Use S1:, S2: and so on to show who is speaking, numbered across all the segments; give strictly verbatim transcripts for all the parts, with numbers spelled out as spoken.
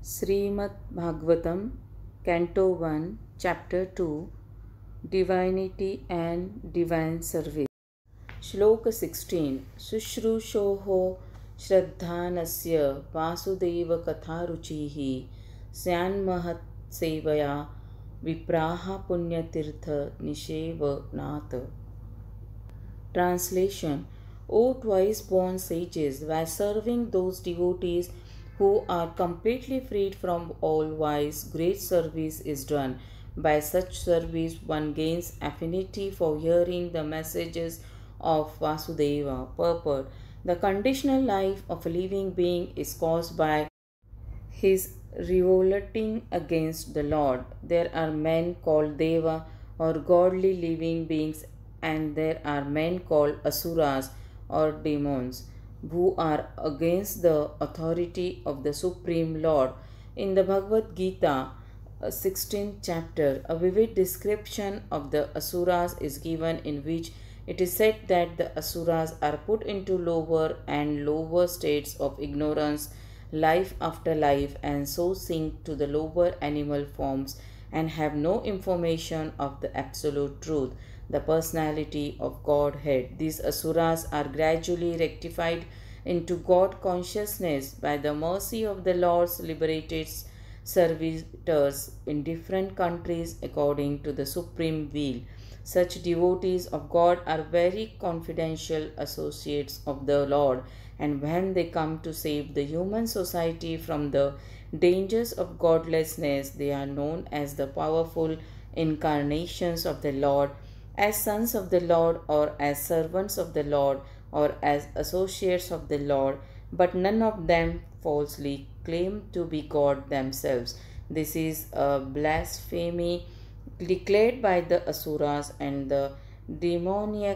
S1: Srimad Bhagavatam, Canto one, Chapter two, Divinity and Divine Service. Sloka sixteen. Sushrushoho Shraddhanasya Vasudeva Katharuchihi Syanmahat Sevaya Vipraha Punyatirtha Nishevanat. Translation. O twice born sages, by serving those devotees who are completely freed from all vice, great service is done. By such service, one gains affinity for hearing the messages of Vasudeva. Purport. The conditional life of a living being is caused by his revolting against the Lord. There are men called Deva or godly living beings, and there are men called Asuras or demons who are against the authority of the Supreme Lord. In the Bhagavat Gita, sixteenth chapter, a vivid description of the Asuras is given, in which it is said that the Asuras are put into lower and lower states of ignorance, life after life, and so sink to the lower animal forms and have no information of the absolute truth, the personality of Godhead. These Asuras are gradually rectified into God consciousness by the mercy of the Lord's liberated servitors in different countries according to the supreme will. Such devotees of God are very confidential associates of the Lord, and when they come to save the human society from the dangers of godlessness, they are known as the powerful incarnations of the Lord, as sons of the Lord, or as servants of the Lord, or as associates of the Lord, but none of them falsely claim to be God themselves. This is a blasphemy declared by the Asuras, and the demoniac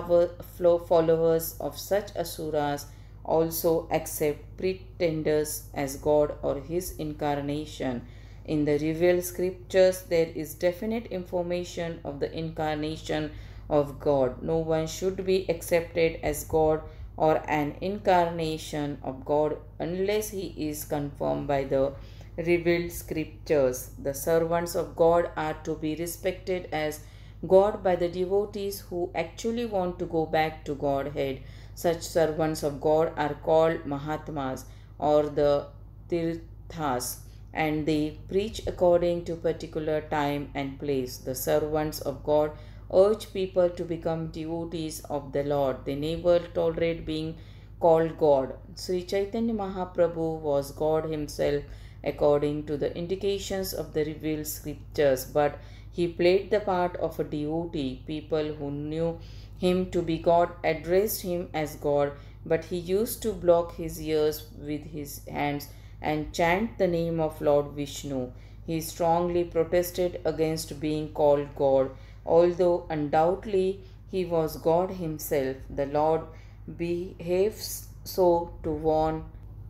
S1: followers of such Asuras also accept pretenders as God or his incarnation. In the revealed scriptures, there is definite information of the incarnation of God. No one should be accepted as God or an incarnation of God unless he is confirmed by the revealed scriptures. The servants of God are to be respected as God by the devotees who actually want to go back to Godhead. Such servants of God are called Mahatmas or the Tirthas, and they preach according to particular time and place. The servants of God urge people to become devotees of the Lord. They never tolerate being called God. Sri Chaitanya Mahaprabhu was God himself according to the indications of the revealed scriptures, but he played the part of a devotee. People who knew him to be God addressed him as God, but he used to block his ears with his hands and chant the name of Lord Vishnu. He strongly protested against being called God, although undoubtedly he was God himself. The Lord behaves so to warn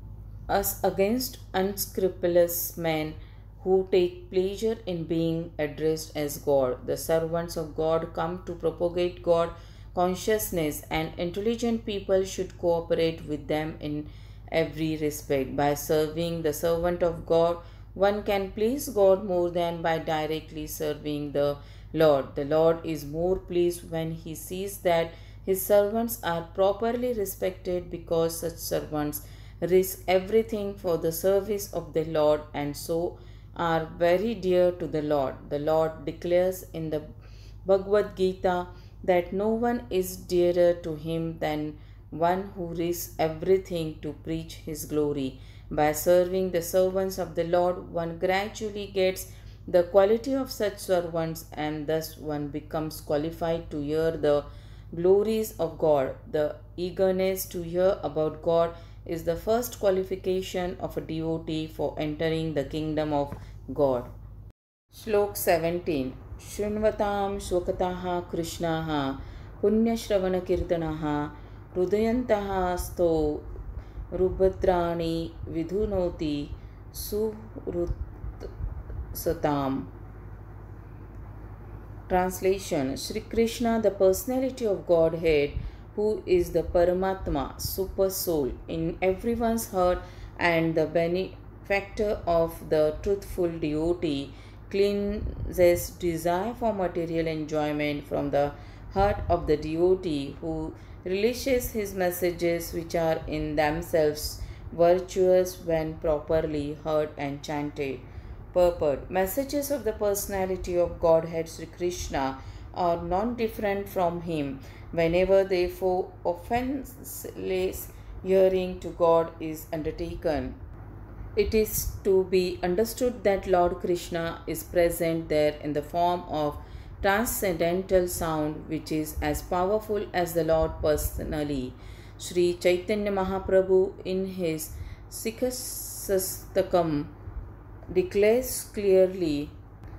S1: us against unscrupulous men who take pleasure in being addressed as God. The servants of God come to propagate God consciousness, and intelligent people should cooperate with them in every respect. By serving the servant of God, one can please God more than by directly serving the Lord. The Lord is more pleased when he sees that his servants are properly respected, because such servants risk everything for the service of the Lord and so are very dear to the Lord. The Lord declares in the Bhagavat Gita that no one is dearer to him than one who risks everything to preach his glory. By serving the servants of the Lord, one gradually gets the quality of such servants, and thus one becomes qualified to hear the glories of God. The eagerness to hear about God is the first qualification of a devotee for entering the kingdom of God. Slok seventeen. Shrunvatam Swakataha Krishnaha Punyashravana Kirtanaha Hrudayantaha Sto Rubhadrani Vidhunoti Surutsatam. Translation. Sri Krishna, the personality of Godhead, who is the Paramatma, super soul, in everyone's heart and the benefactor of the truthful devotee, cleanses desire for material enjoyment from the heart of the devotee who relishes his messages, which are in themselves virtuous when properly heard and chanted. Purport. Messages of the personality of Godhead Sri Krishna are non different from him. Whenever therefore offenseless hearing to God is undertaken, it is to be understood that Lord Krishna is present there in the form of transcendental sound, which is as powerful as the Lord personally. Sri Chaitanya Mahaprabhu in his Sikhasastakam declares clearly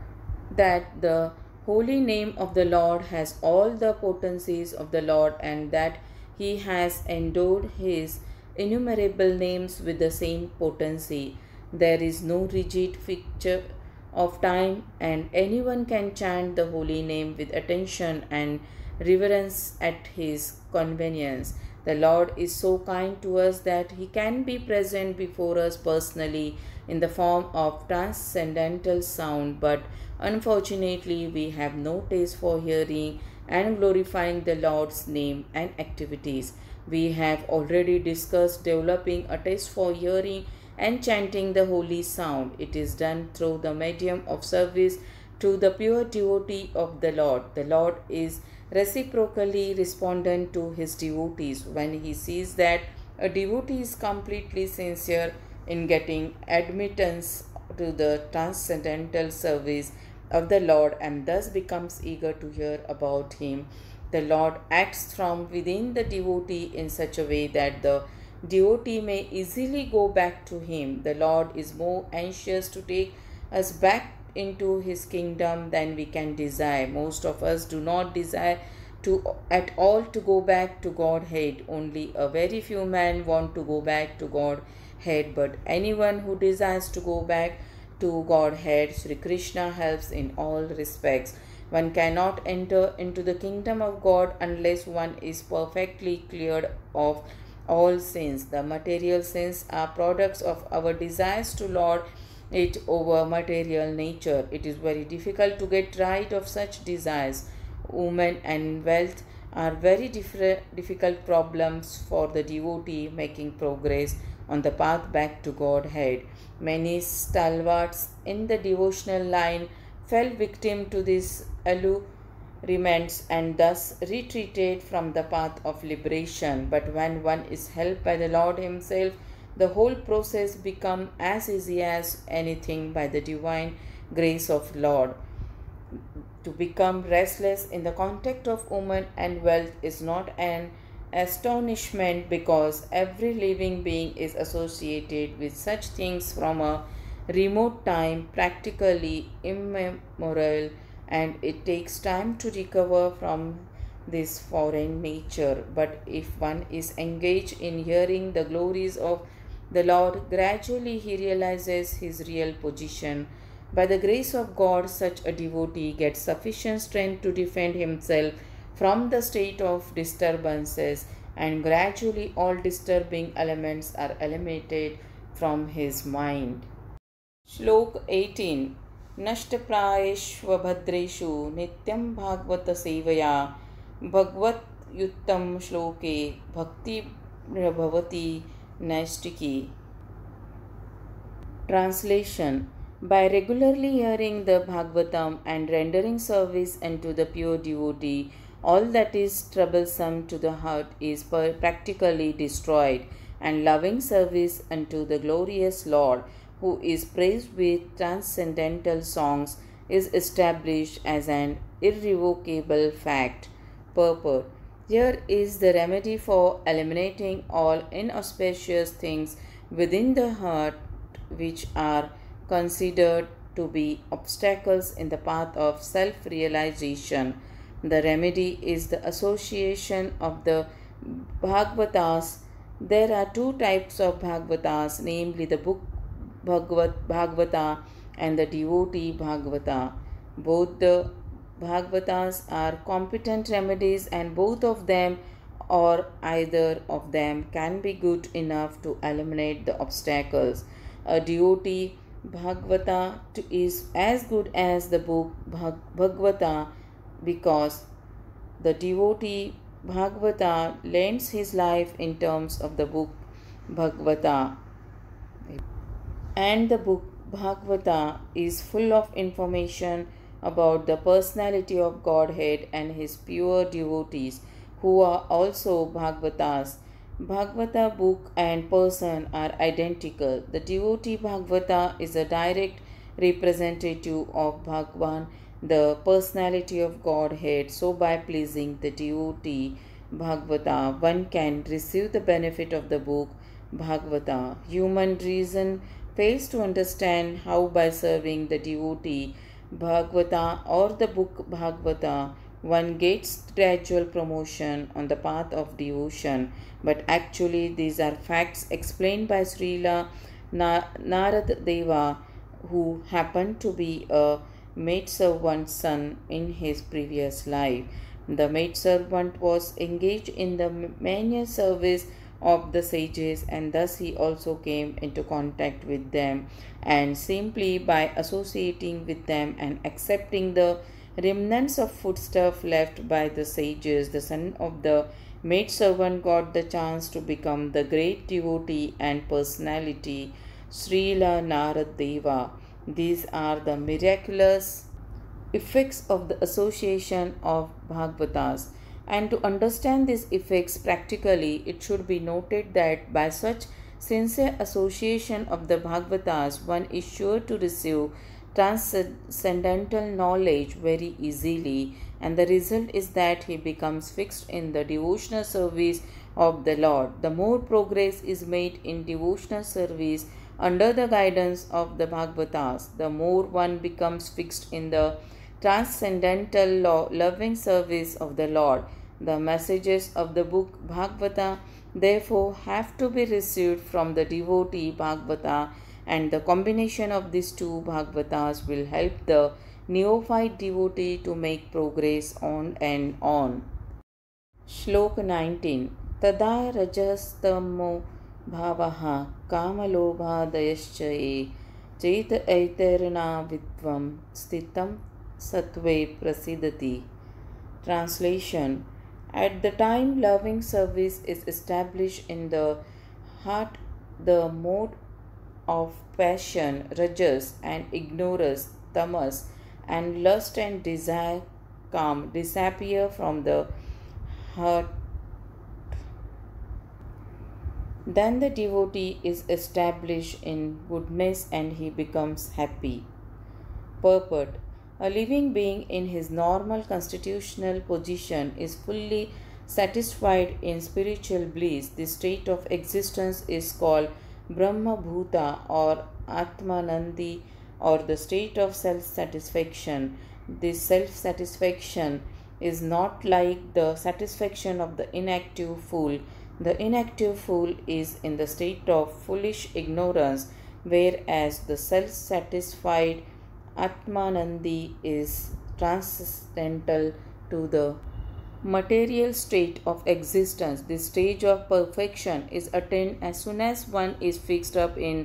S1: that the holy name of the Lord has all the potencies of the Lord, and that he has endowed his innumerable names with the same potency. There is no rigid fixture of time, and anyone can chant the holy name with attention and reverence at his convenience. The Lord is so kind to us that he can be present before us personally in the form of transcendental sound, but unfortunately we have no taste for hearing and glorifying the Lord's name and activities. We have already discussed developing a taste for hearing and chanting the holy sound. It is done through the medium of service to the pure devotee of the Lord. The Lord is reciprocally respondent to his devotees. When he sees that a devotee is completely sincere in getting admittance to the transcendental service of the Lord and thus becomes eager to hear about him, the Lord acts from within the devotee in such a way that the devotee may easily go back to him. The Lord is more anxious to take us back into his kingdom than we can desire. Most of us do not desire to at all to go back to Godhead. Only a very few men want to go back to Godhead, but anyone who desires to go back to Godhead, Sri Krishna helps in all respects. One cannot enter into the kingdom of God unless one is perfectly cleared of all sins. The material sins are products of our desires to lord it over material nature. It is very difficult to get rid of such desires. Women and wealth are very difficult problems for the devotee making progress on the path back to Godhead. Many stalwarts in the devotional line fell victim to these allurements and thus retreated from the path of liberation. But when one is helped by the Lord himself, the whole process becomes as easy as anything by the divine grace of Lord. To become restless in the contact of woman and wealth is not an astonishment, because every living being is associated with such things from a remote time, practically immemorial, and it takes time to recover from this foreign nature. But if one is engaged in hearing the glories of the Lord, gradually he realizes his real position. By the grace of God, such a devotee gets sufficient strength to defend himself from the state of disturbances, and gradually all disturbing elements are eliminated from his mind. Sloka eighteen. Nashtaprayeshva bhadreshu nityam bhagavata sevaya bhagavat yuttam shloke bhakti bhavati naistiki. Translation. By regularly hearing the Bhagavatam and rendering service unto the pure devotee, all that is troublesome to the heart is practically destroyed, and loving service unto the glorious Lord, who is praised with transcendental songs, is established as an irrevocable fact. Purport. Here is the remedy for eliminating all inauspicious things within the heart which are considered to be obstacles in the path of self-realization. The remedy is the association of the Bhagavatas. There are two types of Bhagavatas, namely the book Bhagavat Bhagavata and the devotee Bhagavata. Both the Bhagavatas are competent remedies, and both of them or either of them can be good enough to eliminate the obstacles. A devotee Bhagavata is as good as the book Bhagavata because the devotee Bhagavata lends his life in terms of the book Bhagavata. And the book Bhagavata is full of information about the personality of Godhead and his pure devotees who are also Bhagavatas. Bhagavata book and person are identical. The devotee Bhagavata is a direct representative of Bhagavan, the personality of Godhead. So by pleasing the devotee Bhagavata, one can receive the benefit of the book Bhagavata. Human reason fails to understand how by serving the devotee Bhagavata or the book Bhagavata one gets gradual promotion on the path of devotion. But actually these are facts explained by Srila Anita Deva, who happened to be a maidservant's son in his previous life. The maidservant was engaged in the menial service of the sages, and thus he also came into contact with them, and simply by associating with them and accepting the remnants of foodstuff left by the sages, the son of the maidservant got the chance to become the great devotee and personality Srila Anita Deva. These are the miraculous effects of the association of Bhagavatas. And to understand these effects practically, it should be noted that by such sincere association of the Bhagavatas, one is sure to receive transcendental knowledge very easily, and the result is that he becomes fixed in the devotional service of the Lord. The more progress is made in devotional service under the guidance of the Bhagavatas, the more one becomes fixed in the transcendental loving service of the Lord. The messages of the book Bhagavata therefore have to be received from the devotee Bhagavata, and the combination of these two Bhagavatas will help the neophyte devotee to make progress on and on. Sloka nineteen. Tada rajastamo bhavaha kamalobhadayascha ye cheta aiterna vidvam stitam satve prasidati. Translation. At the time loving service is established in the heart, the mode of passion, rajas, and ignorance, tamas, and lust and desire calm disappear from the heart. Then the devotee is established in goodness and he becomes happy. Purport. A living being in his normal constitutional position is fully satisfied in spiritual bliss. This state of existence is called Brahma Bhuta or Atmanandi, or the state of self-satisfaction. This self-satisfaction is not like the satisfaction of the inactive fool. The inactive fool is in the state of foolish ignorance, whereas the self-satisfied Atmanandi is transcendental to the material state of existence. This stage of perfection is attained as soon as one is fixed up in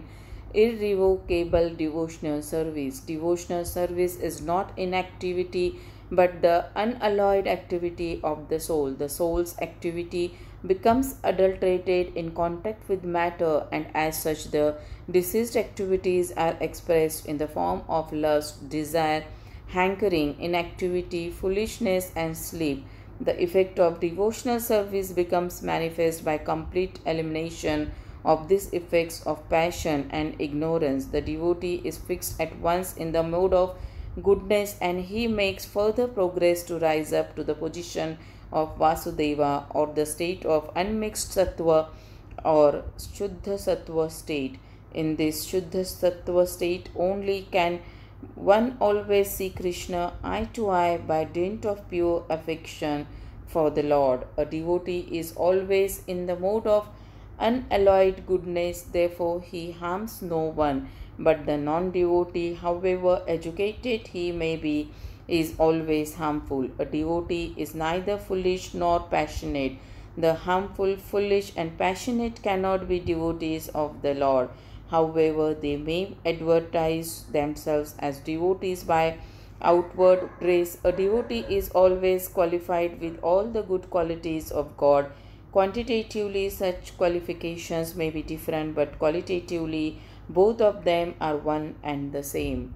S1: irrevocable devotional service. Devotional service is not inactivity but the unalloyed activity of the soul. The soul's activity becomes adulterated in contact with matter, and as such the deceased activities are expressed in the form of lust, desire, hankering, inactivity, foolishness, and sleep. The effect of devotional service becomes manifest by complete elimination of these effects of passion and ignorance. The devotee is fixed at once in the mode of goodness, and he makes further progress to rise up to the position of Vasudeva, or the state of unmixed sattva or Shuddha sattva state. In this Shuddha sattva state only can one always see Krishna eye to eye by dint of pure affection for the Lord. A devotee is always in the mode of unalloyed goodness, therefore he harms no one. But the non-devotee, however educated he may be, is always harmful. A devotee is neither foolish nor passionate. The harmful, foolish, and passionate cannot be devotees of the Lord. However, they may advertise themselves as devotees by outward praise. A devotee is always qualified with all the good qualities of God. Quantitatively, such qualifications may be different, but qualitatively, both of them are one and the same.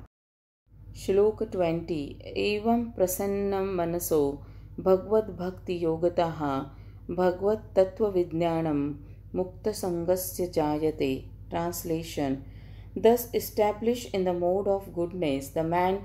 S1: Shloka twenty. Evam prasannam manaso bhagavad bhakti yogataha bhagavad tattva vidnyanam mukta sangasya jayate. Translation. Thus established in the mode of goodness, the man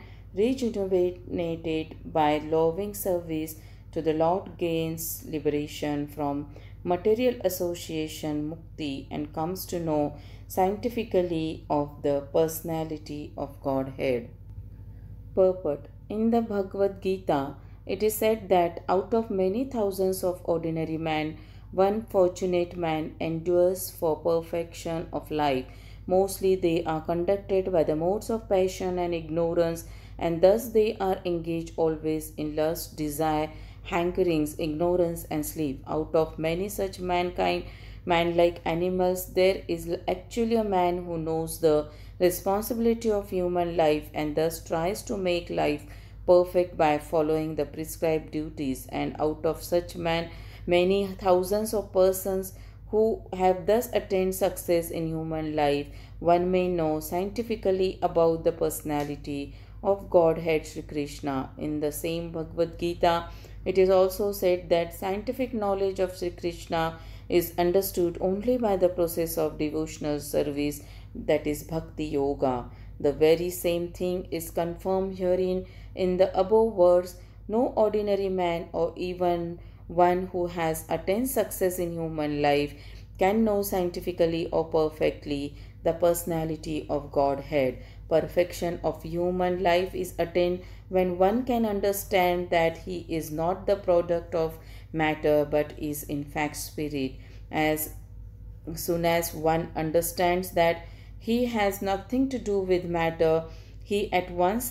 S1: rejuvenated by loving service to the Lord gains liberation from material association mukti and comes to know scientifically of the personality of Godhead. Purport. In the Bhagavad Gita, it is said that out of many thousands of ordinary men, one fortunate man endures for perfection of life. Mostly they are conducted by the modes of passion and ignorance, and thus they are engaged always in lust, desire, hankerings, ignorance, and sleep. Out of many such mankind, man-like animals, there is actually a man who knows the responsibility of human life and thus tries to make life perfect by following the prescribed duties. And out of such man, many thousands of persons who have thus attained success in human life, one may know scientifically about the personality of Godhead Sri Krishna. In the same Bhagavad Gita, it is also said that scientific knowledge of Sri Krishna is understood only by the process of devotional service, that is Bhakti Yoga. The very same thing is confirmed herein in the above words. No ordinary man or even one who has attained success in human life can know scientifically or perfectly the personality of Godhead. Perfection of human life is attained when one can understand that he is not the product of matter but is in fact spirit. As soon as one understands that he has nothing to do with matter, he at once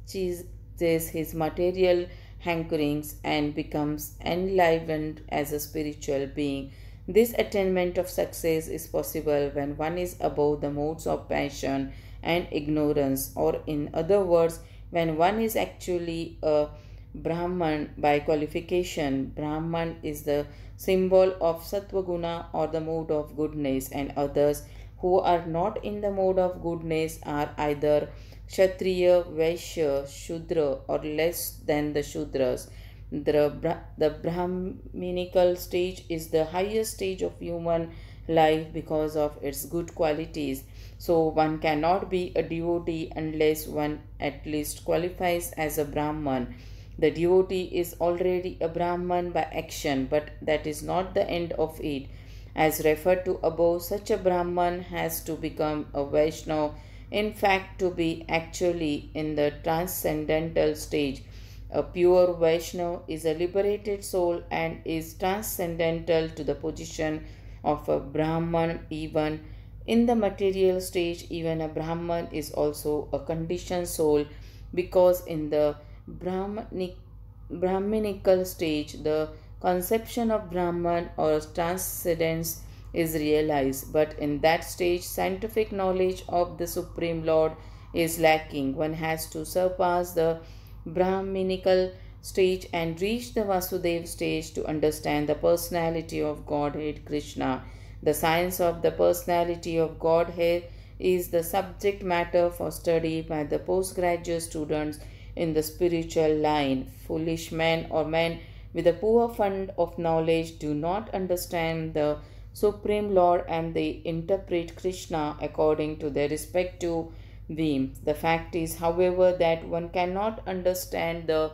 S1: ceases his material hankerings and becomes enlivened as a spiritual being. This attainment of success is possible when one is above the modes of passion and ignorance, or in other words, when one is actually a Brahman by qualification. Brahman is the symbol of Sattva Guna or the mode of goodness, and others who are not in the mode of goodness are either Kshatriya, Vaishya, Shudra, or less than the Shudras. The, the Brahminical stage is the highest stage of human life because of its good qualities. So one cannot be a devotee unless one at least qualifies as a Brahman. The devotee is already a Brahman by action, but that is not the end of it. As referred to above, such a Brahman has to become a Vaishnava, in fact to be actually in the transcendental stage. A pure Vaishnava is a liberated soul and is transcendental to the position of a Brahman. Even in the material stage, even a Brahman is also a conditioned soul, because in the Brahmanic, Brahminical stage, the conception of Brahman or transcendence is realized, but in that stage, scientific knowledge of the Supreme Lord is lacking. One has to surpass the Brahminical stage and reach the Vasudeva stage to understand the personality of Godhead Krishna. The science of the personality of Godhead is the subject matter for study by the postgraduate students in the spiritual line. Foolish men or men with a poor fund of knowledge do not understand the Supreme Lord, and they interpret Krishna according to their respective whims. The fact is, however, that one cannot understand the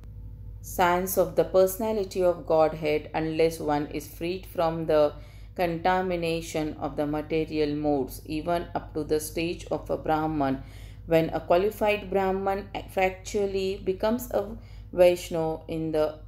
S1: science of the personality of Godhead unless one is freed from the contamination of the material modes, even up to the stage of a Brahman. When a qualified Brahman factually becomes a Vaishnava in the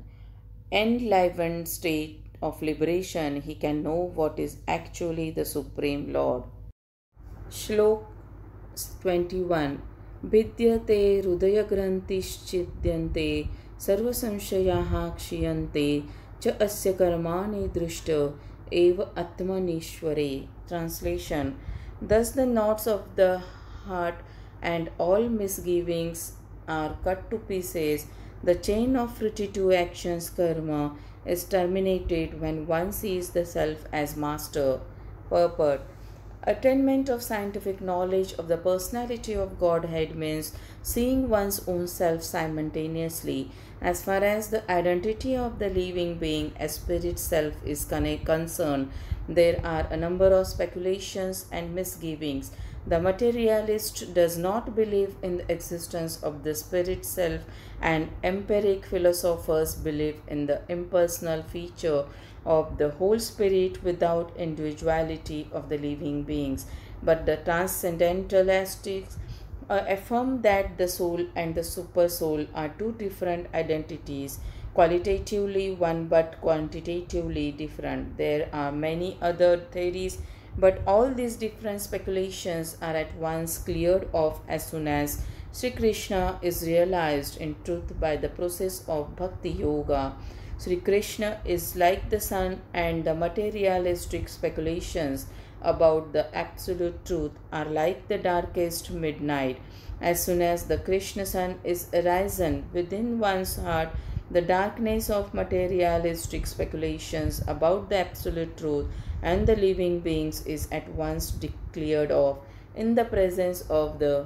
S1: unenlivened state of liberation, he can know what is actually the Supreme Lord. Shloka twenty-one. Vidyate hridayagranthishchidyante sarvasamshayaha kshiyante cha asya karmani drishta eva atmanishware. Translation. Thus the knots of the heart and all misgivings are cut to pieces. The chain of fruitive actions karma is terminated when one sees the self as master. Purport. Attainment of scientific knowledge of the personality of Godhead means seeing one's own self simultaneously. As far as the identity of the living being as spirit self is concerned, there are a number of speculations and misgivings. The materialist does not believe in the existence of the spirit self, and empiric philosophers believe in the impersonal feature of the whole spirit without individuality of the living beings. But the transcendentalists uh, affirm that the soul and the super soul are two different identities, qualitatively one but quantitatively different. There are many other theories, but all these different speculations are at once cleared off as soon as Sri Krishna is realized in truth by the process of Bhakti Yoga. Sri Krishna is like the sun, and the materialistic speculations about the absolute truth are like the darkest midnight. As soon as the Krishna sun is arisen within one's heart, the darkness of materialistic speculations about the absolute truth and the living beings is at once cleared off. In the presence of the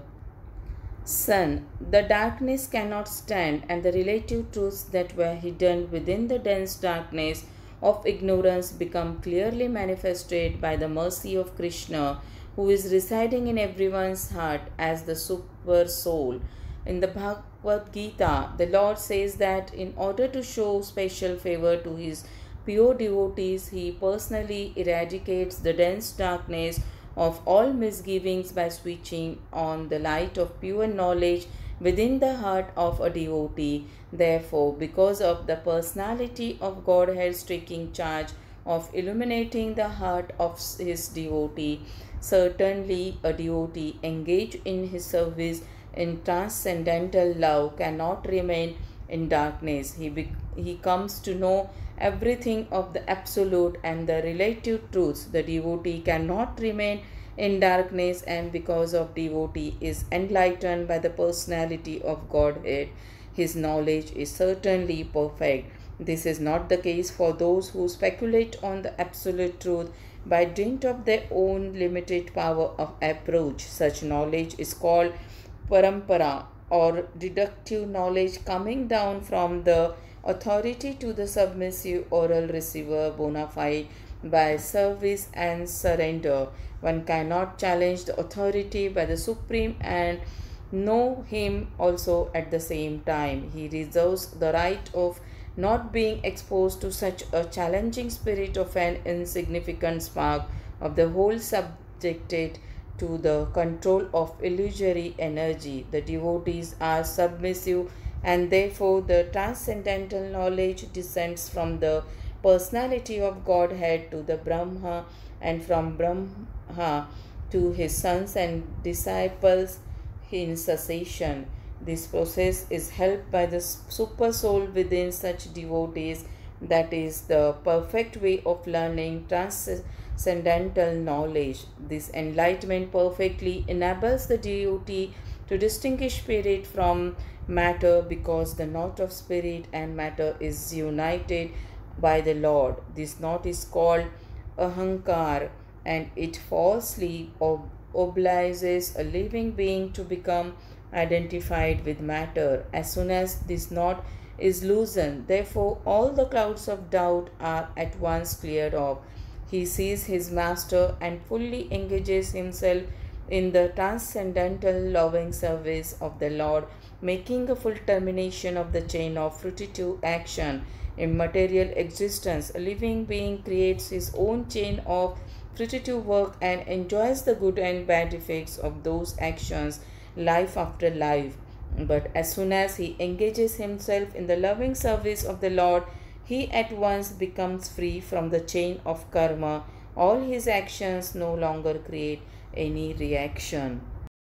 S1: sun, the darkness cannot stand, and the relative truths that were hidden within the dense darkness of ignorance become clearly manifested by the mercy of Krishna, who is residing in everyone's heart as the super soul. In the Bhagavat Gita, the Lord says that in order to show special favor to his pure devotees, he personally eradicates the dense darkness of all misgivings by switching on the light of pure knowledge within the heart of a devotee. Therefore, because of the personality of Godhead taking charge of illuminating the heart of his devotee, certainly a devotee engaged in his service in transcendental love cannot remain in darkness. He, be- he comes to know everything of the absolute and the relative truths. The devotee cannot remain in darkness, and because of devotee is enlightened by the personality of Godhead, his knowledge is certainly perfect. This is not the case for those who speculate on the absolute truth by dint of their own limited power of approach. Such knowledge is called parampara, or deductive knowledge coming down from the authority to the submissive oral receiver bona fide by service and surrender. One cannot challenge the authority by the Supreme and know him also at the same time. He reserves the right of not being exposed to such a challenging spirit of an insignificant spark of the whole subjected to the control of illusory energy. The devotees are submissive, and therefore the transcendental knowledge descends from the personality of Godhead to the Brahma, and from Brahma to his sons and disciples in succession. This process is helped by the super soul within such devotees. That is the perfect way of learning transcendental knowledge. This enlightenment perfectly enables the devotee to distinguish spirit from matter, because the knot of spirit and matter is united by the Lord. This knot is called ahankar, and it falsely ob- obliges a living being to become identified with matter. As soon as this knot is loosened, therefore, all the clouds of doubt are at once cleared off. He sees his master and fully engages himself in the transcendental loving service of the Lord, making a full termination of the chain of fruitive action. In material existence, a living being creates his own chain of fruitive work and enjoys the good and bad effects of those actions life after life. But as soon as he engages himself in the loving service of the Lord, he at once becomes free from the chain of karma. All his actions no longer create any reaction.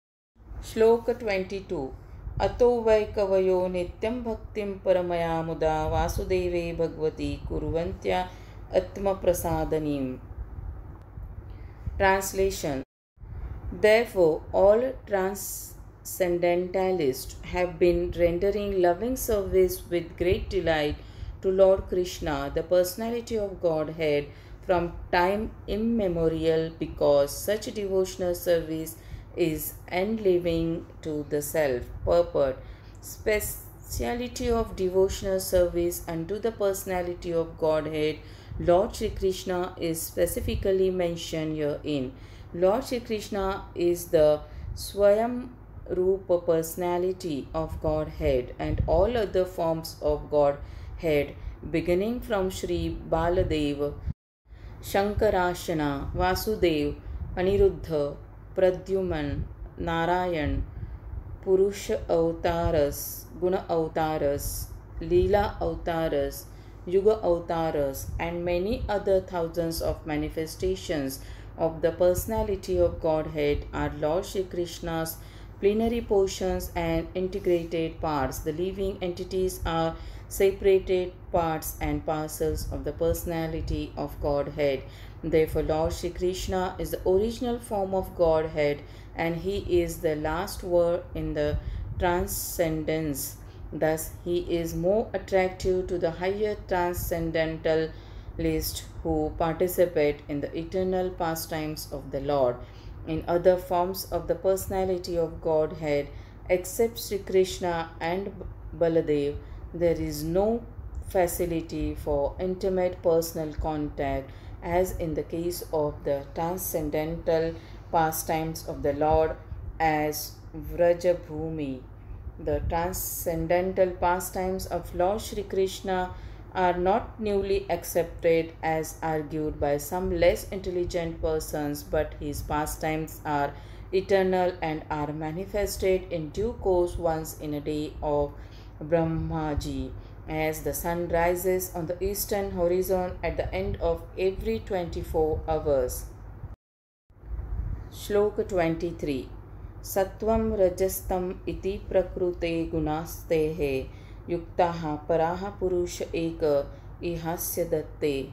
S1: Sloka twenty-two. Ato vai kavayo nityam bhaktim paramaya muda vasudeve bhagavati kurvantya atma prasadanim. Translation. Therefore, all transcendentalists have been rendering loving service with great delight to Lord Krishna, the personality of Godhead, from time immemorial, because such devotional service is enliving to the self. Purport: speciality of devotional service unto the personality of Godhead, Lord Shri Krishna, is specifically mentioned herein. Lord Shri Krishna is the Swayam Rupa personality of Godhead, and all other forms of Godhead, beginning from Shri Baladev, Shankarashana, Vasudev, Aniruddha, Pradyuman, Narayan, Purusha Avtaras, Guna Avtaras, Leela Avtaras, Yuga Avtaras, and many other thousands of manifestations of the personality of Godhead are Lord Shri Krishna's plenary portions and integrated parts. The living entities are separated parts and parcels of the personality of Godhead. Therefore, Lord Shri Krishna is the original form of Godhead, and he is the last word in the transcendence. Thus, he is more attractive to the higher transcendentalists who participate in the eternal pastimes of the Lord. In other forms of the personality of Godhead, except Sri Krishna and Baladev, there is no facility for intimate personal contact, as in the case of the transcendental pastimes of the Lord as Vrajabhumi. The transcendental pastimes of Lord Shri Krishna are not newly accepted as argued by some less intelligent persons, but his pastimes are eternal and are manifested in due course once in a day of Brahmaji, as the sun rises on the eastern horizon at the end of every twenty-four hours. Sloka twenty-three. Sattvam rajastam iti prakrute gunastehe yuktaha paraha purusha eka ihasya datte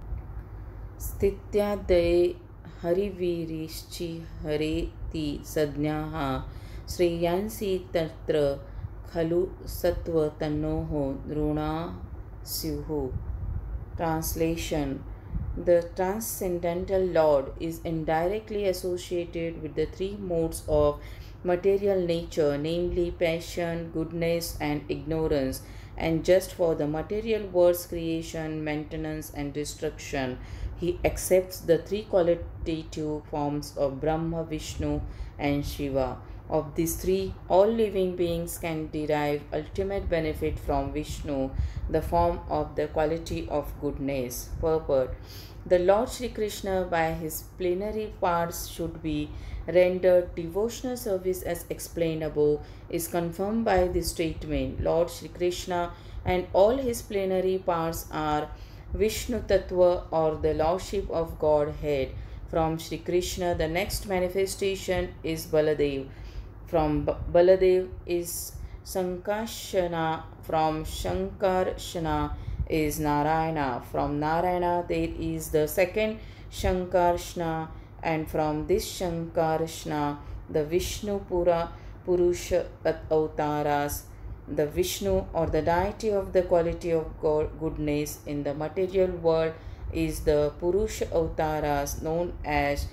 S1: sthityadaye harivirischi hareti sadnyaha shreyansi tatra khalu sattva tannoho druna syuhu. Translation: the transcendental Lord is indirectly associated with the three modes of material nature, namely passion, goodness, and ignorance, and just for the material world's creation, maintenance, and destruction, he accepts the three qualitative forms of Brahma, Vishnu, and Shiva. Of these three, all living beings can derive ultimate benefit from Vishnu, the form of the quality of goodness. Purport: the Lord Shri Krishna by his plenary parts should be rendered devotional service as explained above is confirmed by the statement: Lord Shri Krishna and all his plenary parts are Vishnu Tattva, or the Lordship of Godhead. From Shri Krishna, the next manifestation is Baladev. From Baladev is Sankarshana. From Shankarshana is Narayana. From Narayana there is the second Shankarshana, and from this Shankarshana the Vishnu Pura Purusha Avtaras. The Vishnu, or the deity of the quality of God, goodness in the material world, is the Purusha Avtaras known as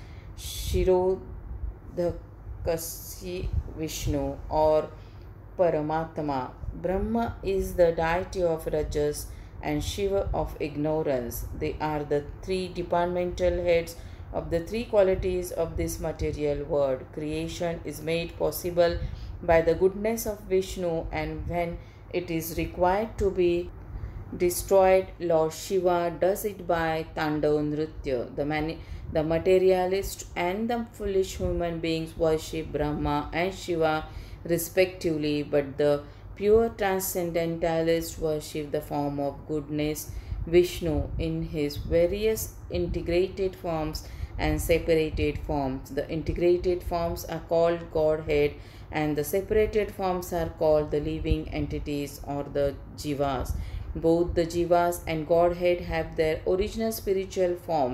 S1: Shirodhakasi Vishnu or Paramatma. Brahma is the deity of Rajas and Shiva of ignorance. They are the three departmental heads of the three qualities of this material world. Creation is made possible by the goodness of Vishnu, and when it is required to be destroyed, Lord Shiva does it by Tandav Nritya. The, mani- the materialist and the foolish human beings worship Brahma and Shiva respectively, but the pure transcendentalist worship the form of goodness Vishnu in his various integrated forms and separated forms. The integrated forms are called Godhead, and the separated forms are called the living entities or the jivas. Both the jivas and Godhead have their original spiritual forms.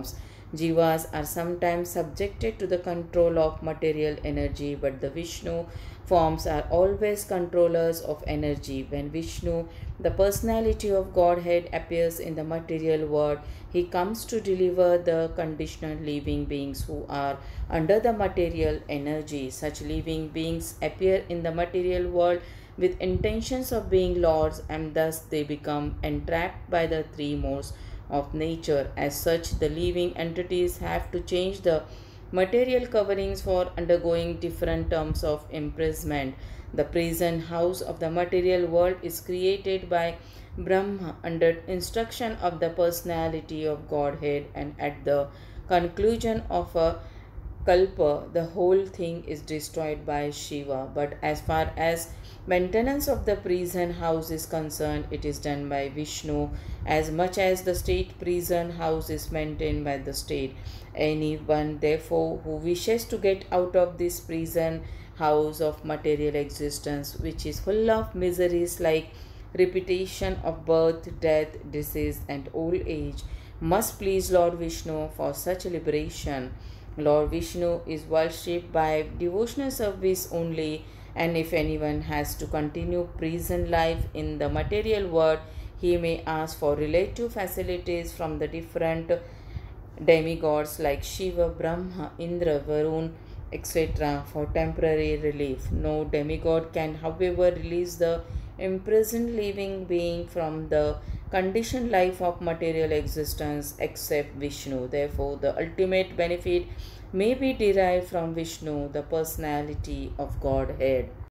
S1: Jivas are sometimes subjected to the control of material energy, but the Vishnu forms are always controllers of energy. When Vishnu, the personality of Godhead, appears in the material world, he comes to deliver the conditioned living beings who are under the material energy. Such living beings appear in the material world with intentions of being lords, and thus they become entrapped by the three modes of nature. As such, the living entities have to change the material coverings for undergoing different terms of imprisonment. The prison house of the material world is created by Brahma under instruction of the personality of Godhead, and at the conclusion of a kalpa, the whole thing is destroyed by Shiva. But as far as maintenance of the prison house is concerned, it is done by Vishnu, as much as the state prison house is maintained by the state. Anyone, therefore, who wishes to get out of this prison house of material existence, which is full of miseries like repetition of birth, death, disease, and old age, must please Lord Vishnu for such liberation. Lord Vishnu is worshipped by devotional service only, and if anyone has to continue prison life in the material world, he may ask for relative facilities from the different demigods like Shiva, Brahma, Indra, Varun, et cetera for temporary relief. No demigod can, however, release the imprisoned living being from the conditioned life of material existence except Vishnu. Therefore, the ultimate benefit may be derived from Vishnu, the personality of Godhead.